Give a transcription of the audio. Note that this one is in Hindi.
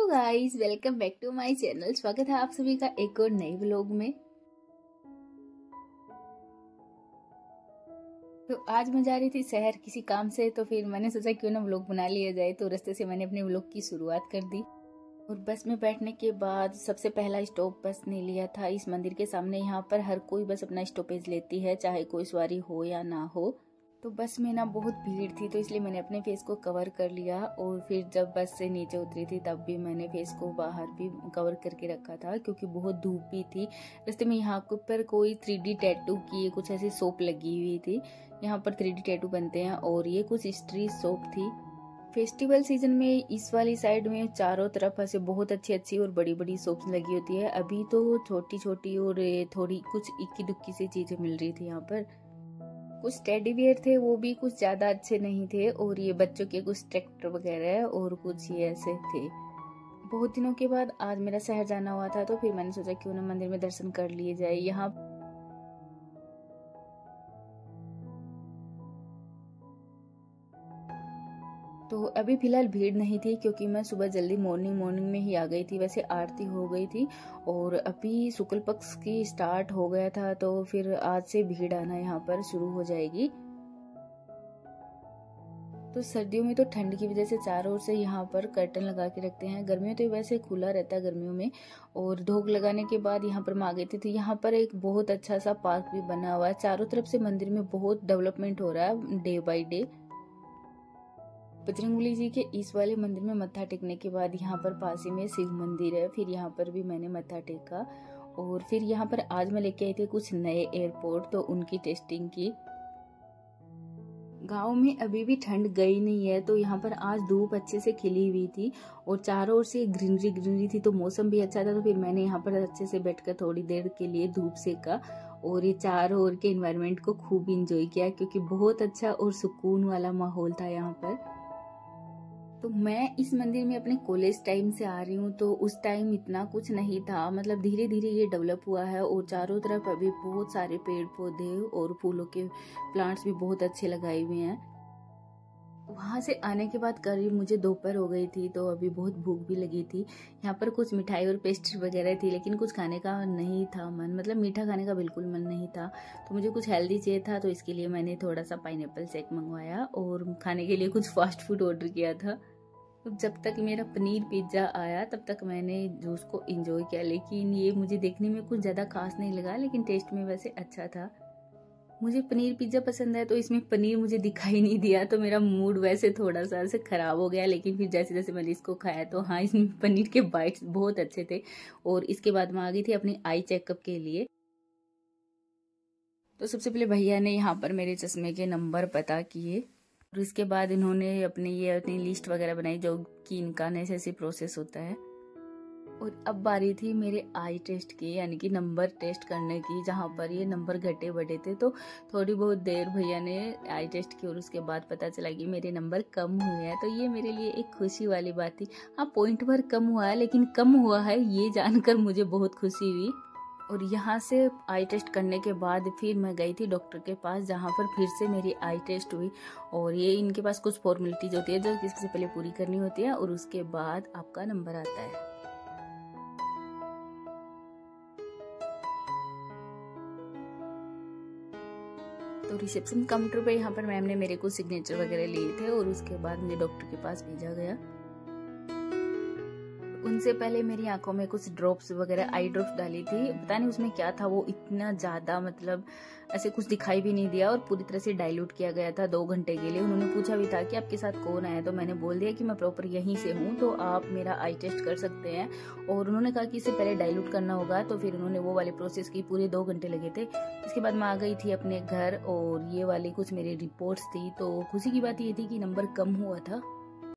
Guys, welcome back to my channel. स्वागत है आप सभी का एक और नए व्लॉग में। तो आज मैं जा रही थी शहर किसी काम से, तो फिर मैंने सोचा क्यों ना व्लॉग बना लिया जाए। तो रास्ते से मैंने अपने व्लॉग की शुरुआत कर दी और बस में बैठने के बाद सबसे पहला स्टॉप बस ने लिया था इस मंदिर के सामने। यहाँ पर हर कोई बस अपना स्टॉपेज लेती है, चाहे कोई सवारी हो या ना हो। तो बस में ना बहुत भीड़ थी, तो इसलिए मैंने अपने फेस को कवर कर लिया। और फिर जब बस से नीचे उतरी थी तब भी मैंने फेस को बाहर भी कवर करके रखा था, क्योंकि बहुत धूप भी थी। रास्ते में यहाँ पर कोई 3D टैटू की कुछ ऐसी शॉप लगी हुई थी। यहाँ पर 3D टैटू बनते हैं और ये कुछ स्ट्रीट शॉप थी। फेस्टिवल सीजन में इस वाली साइड में चारों तरफ ऐसे बहुत अच्छी अच्छी और बड़ी बड़ी शॉप्स लगी होती है। अभी तो छोटी छोटी और थोड़ी कुछ इक्की दुक्की सी चीजें मिल रही थी। यहाँ पर कुछ टेडी बियर थे, वो भी कुछ ज्यादा अच्छे नहीं थे। और ये बच्चों के कुछ ट्रैक्टर वगैरह और कुछ ये ऐसे थे। बहुत दिनों के बाद आज मेरा शहर जाना हुआ था, तो फिर मैंने सोचा क्यों ना मंदिर में दर्शन कर लिए जाए। यहाँ तो अभी फिलहाल भीड़ नहीं थी, क्योंकि मैं सुबह जल्दी मॉर्निंग में ही आ गई थी। वैसे आरती हो गई थी और अभी शुक्ल पक्ष की स्टार्ट हो गया था, तो फिर आज से भीड़ आना यहाँ पर शुरू हो जाएगी। तो सर्दियों में तो ठंड की वजह से चारों ओर से यहाँ पर कर्टन लगा के रखते हैं। गर्मियों तो वैसे खुला रहता है गर्मियों में। और धोख लगाने के बाद यहाँ पर मैं आ गई थी। यहाँ पर एक बहुत अच्छा सा पार्क भी बना हुआ है। चारों तरफ से मंदिर में बहुत डेवलपमेंट हो रहा है day by day. Bajrangbali ji के इस वाले मंदिर में मत्था टेकने के बाद यहाँ पर पास ही में शिव मंदिर है, फिर यहाँ पर भी मैंने मत्था टेका। और फिर यहाँ पर आज मैं लेके आई थी कुछ नए एयरपोर्ट, तो उनकी टेस्टिंग की। गांव में अभी भी ठंड गई नहीं है, तो यहाँ पर आज धूप अच्छे से खिली हुई थी और चारों ओर से ग्रीनरी थी, तो मौसम भी अच्छा था। तो फिर मैंने यहाँ पर अच्छे से बैठकर थोड़ी देर के लिए धूप सेका और ये चारों ओर के एनवायरनमेंट को खूब इंजॉय किया, क्योंकि बहुत अच्छा और सुकून वाला माहौल था यहाँ पर। तो मैं इस मंदिर में अपने कॉलेज टाइम से आ रही हूँ, तो उस टाइम इतना कुछ नहीं था। मतलब धीरे धीरे ये डेवलप हुआ है और चारों तरफ अभी बहुत सारे पेड़ पौधे और फूलों के प्लांट्स भी बहुत अच्छे लगाए हुए हैं। वहां से आने के बाद करीब मुझे दोपहर हो गई थी, तो अभी बहुत भूख भी लगी थी। यहाँ पर कुछ मिठाई और पेस्ट्री वगैरह थी, लेकिन कुछ खाने का नहीं था मन, मतलब मीठा खाने का बिल्कुल मन नहीं था। तो मुझे कुछ हेल्दी चाहिए था, तो इसके लिए मैंने थोड़ा सा पाइनएप्पल शेक मंगवाया और खाने के लिए कुछ फास्ट फूड ऑर्डर किया था। तो जब तक मेरा पनीर पिज्ज़ा आया तब तक मैंने जूस को एंजॉय किया, लेकिन ये मुझे देखने में कुछ ज़्यादा खास नहीं लगा, लेकिन टेस्ट में वैसे अच्छा था। मुझे पनीर पिज्ज़ा पसंद है, तो इसमें पनीर मुझे दिखाई नहीं दिया, तो मेरा मूड वैसे थोड़ा सा ऐसे खराब हो गया। लेकिन फिर जैसे जैसे मैंने इसको खाया, तो हाँ, इसमें पनीर के बाइट्स बहुत अच्छे थे। और इसके बाद मैं आ गई थी अपनी आई चेकअप के लिए। तो सबसे पहले भैया ने यहाँ पर मेरे चश्मे के नंबर पता किए और इसके बाद इन्होंने अपनी लिस्ट वगैरह बनाई, जो कि इनका नेसेसरी प्रोसेस होता है। और अब बारी थी मेरे आई टेस्ट की, यानी कि नंबर टेस्ट करने की, जहाँ पर ये नंबर घटे बढ़े थे। तो थोड़ी बहुत देर भैया ने आई टेस्ट की और उसके बाद पता चला कि मेरे नंबर कम हुए हैं। तो ये मेरे लिए एक खुशी वाली बात थी। हाँ, पॉइंट भर कम हुआ है, लेकिन कम हुआ है ये जानकर मुझे बहुत खुशी हुई। और यहाँ से आई टेस्ट करने के बाद फिर मैं गई थी डॉक्टर के पास, जहाँ पर फिर से मेरी आई टेस्ट हुई। और ये इनके पास कुछ फॉर्मेलिटीज होती है जो इससे पहले पूरी करनी होती है, और उसके बाद आपका नंबर आता है। तो रिसेप्शन काउंटर पे यहाँ पर मैम ने मेरे को सिग्नेचर वगैरह लिए थे और उसके बाद मुझे डॉक्टर के पास भेजा गया। उनसे पहले मेरी आंखों में कुछ ड्रॉप्स वगैरह, आई ड्रॉप्स डाली थी। पता नहीं उसमें क्या था, वो इतना ज्यादा मतलब ऐसे कुछ दिखाई भी नहीं दिया और पूरी तरह से डाइल्यूट किया गया था 2 घंटे के लिए। उन्होंने पूछा भी था कि आपके साथ कौन आया, तो मैंने बोल दिया कि मैं प्रॉपर यहीं से हूँ, तो आप मेरा आई टेस्ट कर सकते हैं। और उन्होंने कहा कि इसे पहले डाइल्यूट करना होगा, तो फिर उन्होंने वो वाले प्रोसेस की, पूरे 2 घंटे लगे थे। इसके बाद मैं आ गई थी अपने घर और ये वाली कुछ मेरी रिपोर्ट्स थी। तो खुशी की बात ये थी कि नंबर कम हुआ था।